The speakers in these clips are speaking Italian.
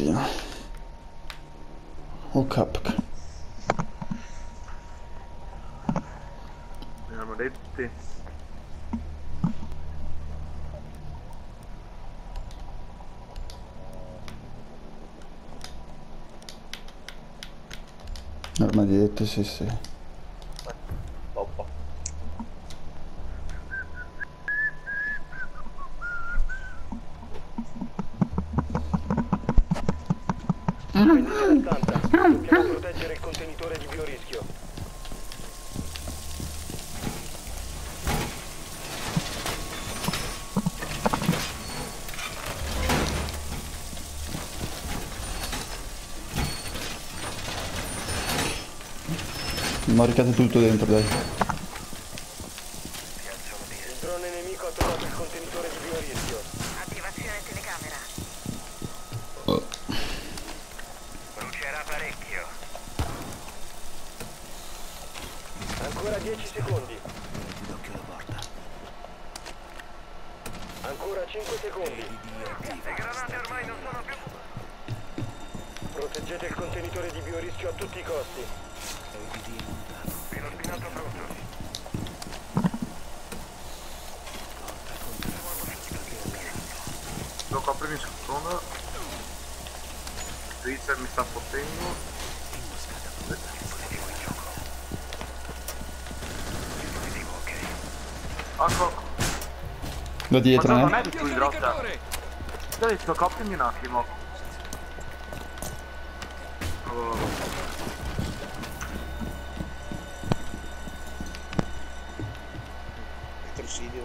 cretino. Oh capca. Abbiamo detti. Armadietto, sì sì. Toppo. Vendita restante. Dobbiamo proteggere il contenitore di biorischio. Maricate tutto dentro, dai. Il drone nemico ha trovato il contenitore di biorischio. Attivazione telecamera. Brucerà parecchio. Ancora 10 secondi. D'occhio alla porta. Ancora 5 secondi. Le granate ormai non sono più... Proteggete il contenitore di biorischio a tutti i costi. Filo spinato pronto. Lo coprimi in secondo. Twitcher mi sta fottendo. Ecco. Da dietro, Ma non eh. è di più il drop. Ho detto coprimi un attimo. Oh. Retrosidio.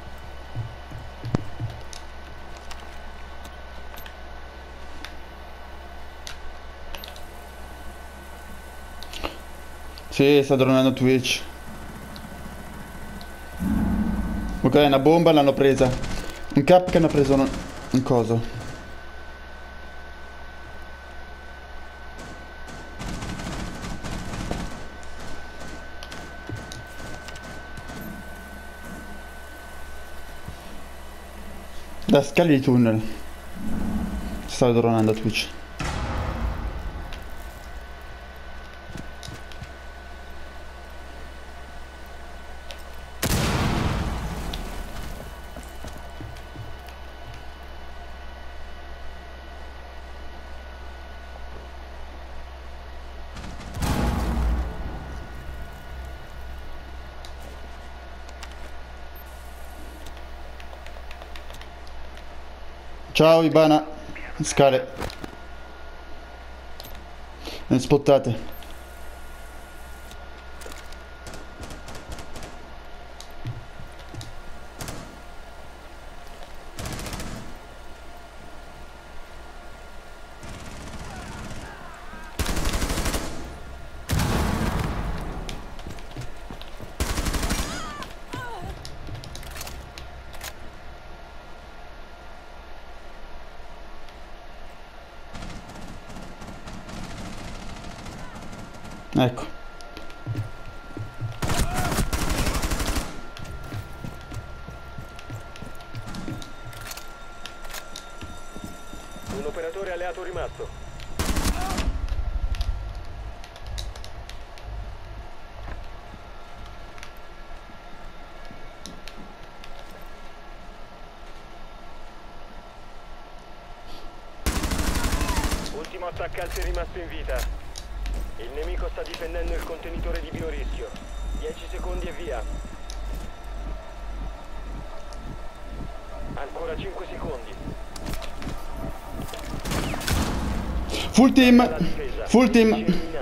Sì, sta dronando Twitch. Ok, una bomba l'hanno presa. Un cap che hanno preso un coso. Da scali di tunnel. Stava dronando Twitch. Ciao Ibana. Scale. Ne spottate. Ecco. Un operatore alleato rimasto. Ultimo attaccante rimasto in vita. Il nemico sta difendendo il contenitore di biorischio. 10 secondi e via. Ancora 5 secondi. Full team. La difesa. Full team. 10 eliminati.